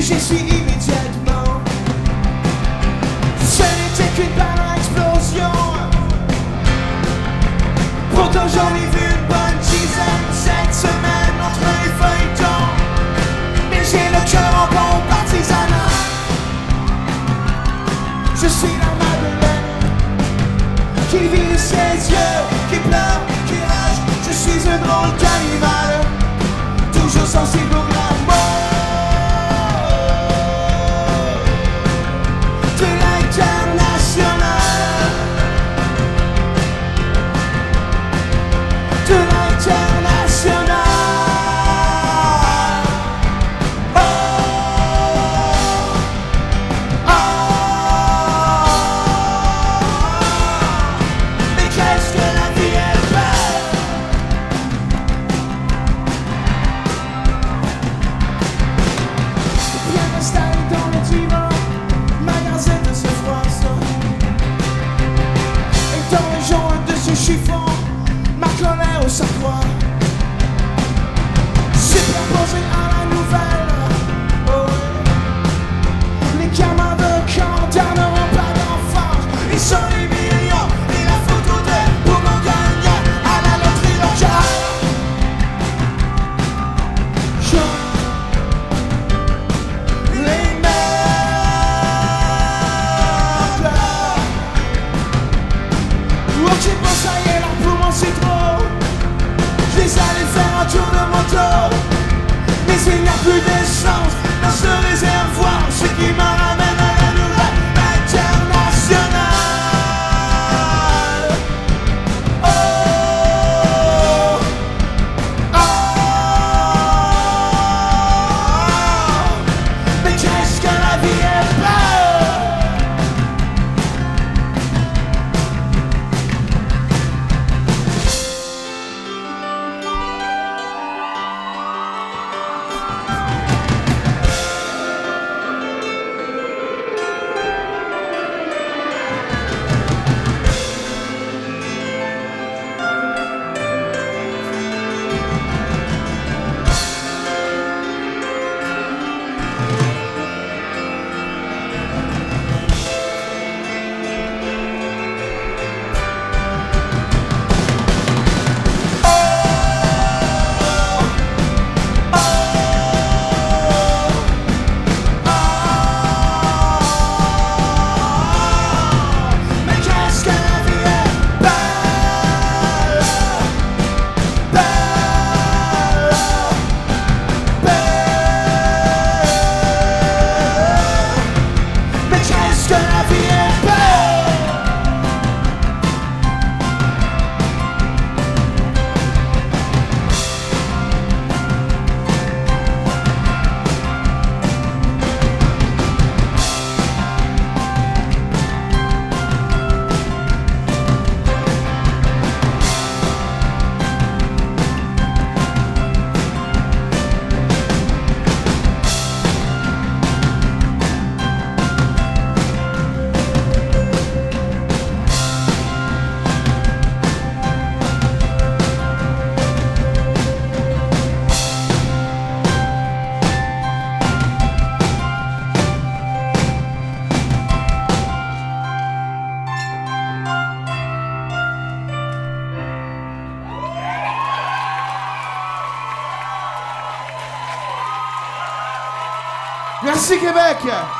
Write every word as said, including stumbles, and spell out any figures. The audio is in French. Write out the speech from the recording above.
J'y suis immédiatement. Ce n'était qu'une par explosion. Pourtant j'en ai vu une bonne dizaine cette semaine entre les feuilletons. Mais j'ai le cœur en bon partisanat. Je suis la Madeleine qui vit de ses yeux, qui pleure, qui rage. Je suis un drôle d'animal, toujours sensible au glamour de l'international, de l'international. Oh, oh, mais qu'est-ce que la vie est belle. Bien installé dans le divan, magasin de ce froissant. Et dans les jambes de ce chiffon, ma colère s'accroît. Superposé à la nouvelle, oh ouais. Les gamins de camp n'auront pas d'enfance. Ils sont les millions et la photo d'eux pour m'en gagner à la loterie locale. Je les merde. Ok, bon ça y est, là pour moi c'est trop. Je les allais faire un tour de moto, mais il n'y a plus d'essence dans ce réservoir, ce qui me ramène à la nouvelle internationale. Oh, oh, mais qu'est-ce que la vie est belle. Mais qu'est-ce que la vie est belle, belle, belle. Mais qu'est-ce que la vie est belle. Merci Québec.